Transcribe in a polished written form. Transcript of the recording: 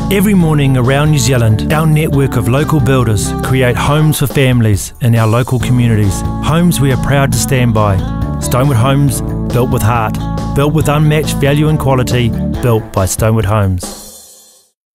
Every morning around New Zealand, our network of local builders create homes for families in our local communities. Homes we are proud to stand by. Stonewood Homes, built with heart, built with unmatched value and quality, built by Stonewood Homes.